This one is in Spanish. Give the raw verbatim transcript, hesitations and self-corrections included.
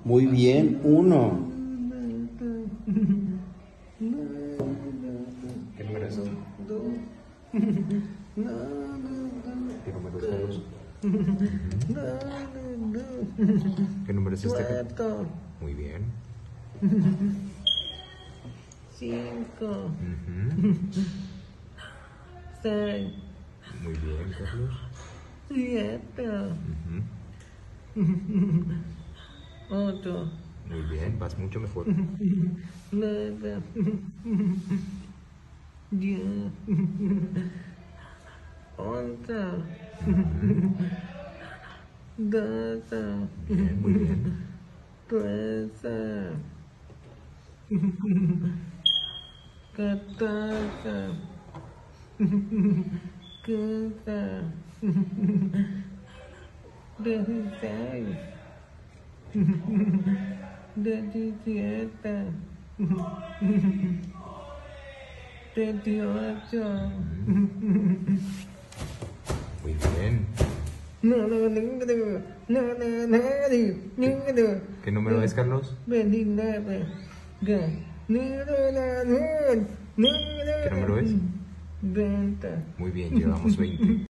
Muy bien, uno. ¿Qué número es? ¿Qué número es, Carlos? ¿Qué número es este? Cuatro, Muy bien. cinco, Ujú. seis, Muy bien, Carlos. siete, Ujú. ocho, Muy bien, vas mucho mejor. nueve, diez, once, doce, Bien, muy bien. trece, catorce, quince, dieciséis, diecisiete, dieciocho. Muy bien. No, no, no, no, no, no, no, no. ¿Qué número es, Carlos? veintinueve. ¿Qué? No, no, no, no, no, ¿Qué número es? veinte. Muy bien, llevamos veinte.